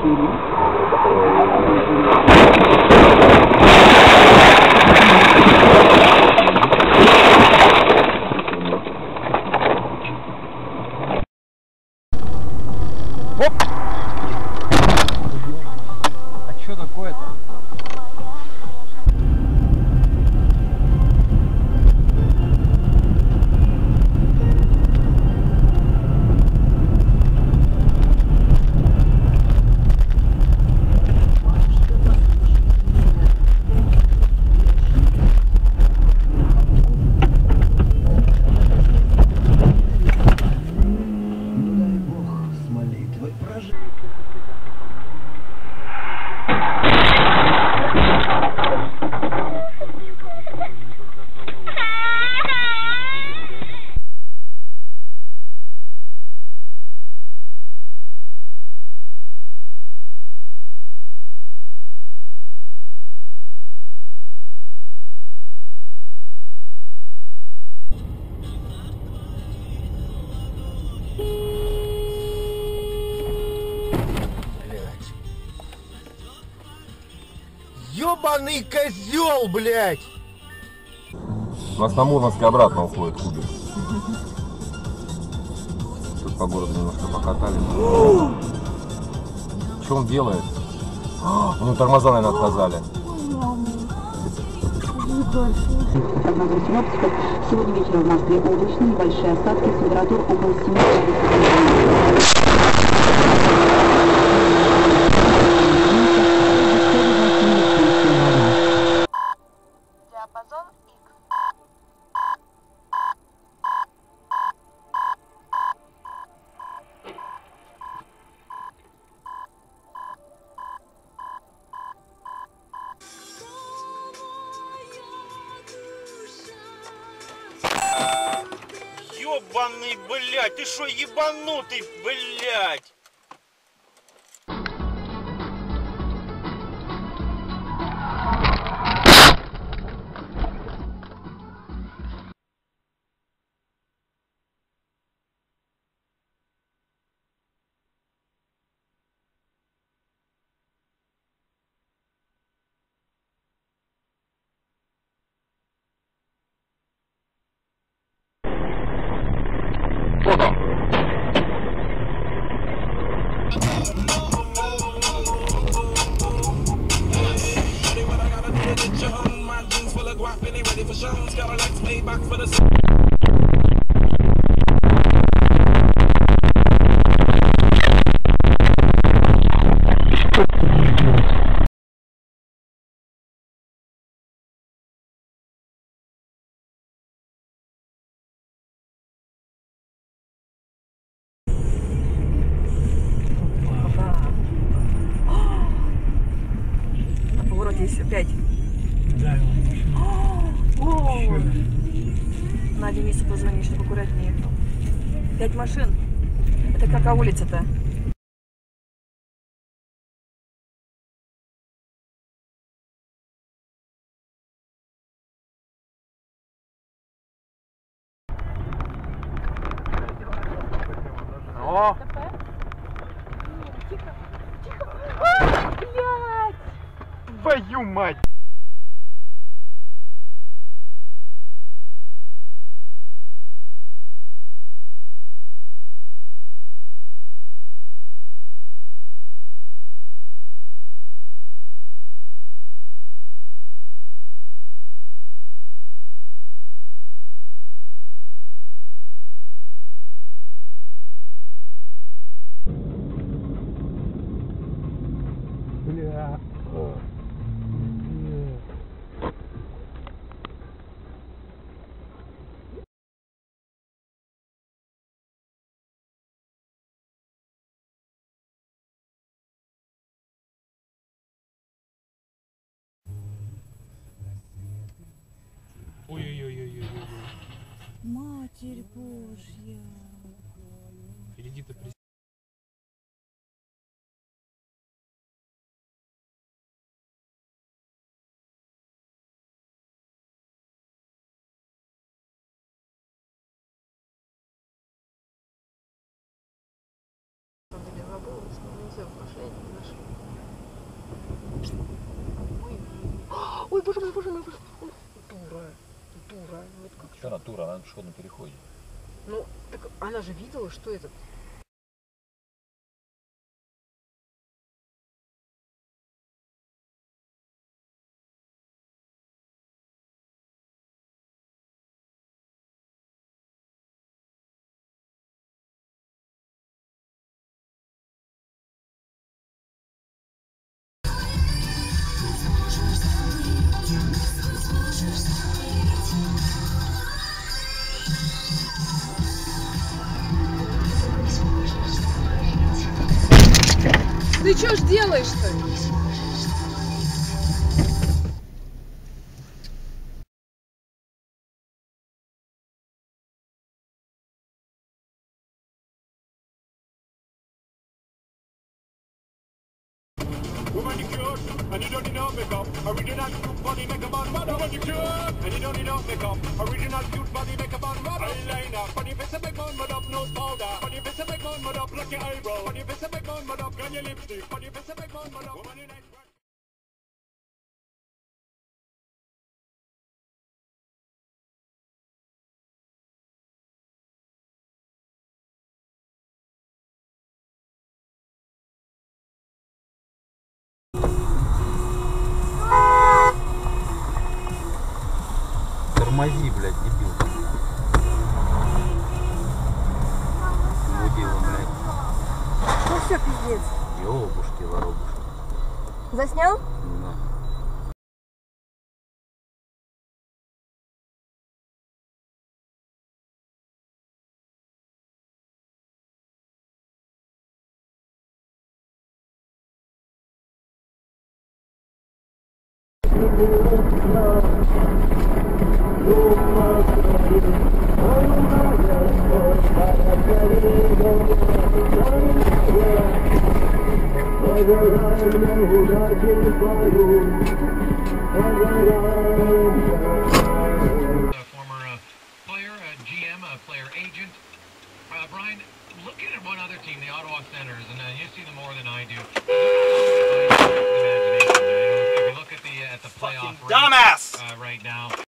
Оп! А что такое-то? Ёбаный козел, блядь! У нас на Мурманске обратно уходит кубик. Тут по городу немножко покатали. Что он делает? У него тормоза, наверное, отказали. Сегодня вечером в Москве облачно, небольшие осадки, температура около 7 градусов. Диапазон X. Ёбаный, блядь, ты шо ебанутый, блядь? На повороте есть 5. Да, На Денису позвони, чтобы аккуратнее ехал. 5 машин. Это какая улица-то? О! Тихо, тихо. А, блядь! Твою мать! бля. Ой-ой-ой-ой-ой-ой. Матерь Божья. Впереди-то Забыла, нельзя в последний наш. Ой, боже мой, боже мой, боже мой. Дура, дура. Вот как. Что натура, она на пешеходном переходе. Ну, так она же видела, что это. Ты что ж делаешь-то? Woman, you cute, and you don't need no makeup. Original cute body make a man mad. Woman, you cute, and you don't need no makeup. Original cute body make a man mad. Eyeliner, on your face a big man mad up, nose powder. On your face a big man mad up, like your eyebrow. On your face a big man mad up, on your lipstick. On your face a big man mad up. Woman, you nice. Тормози, блядь, дебил. Мудила, блядь. Ну все, пиздец. Ёбушки, воробушки. Заснял? На. Former player, GM, player agent. Brian, looking at one other team, the Ottawa Senators, and you see them more than I do. If you look at the playoff Fucking dumbass! right now.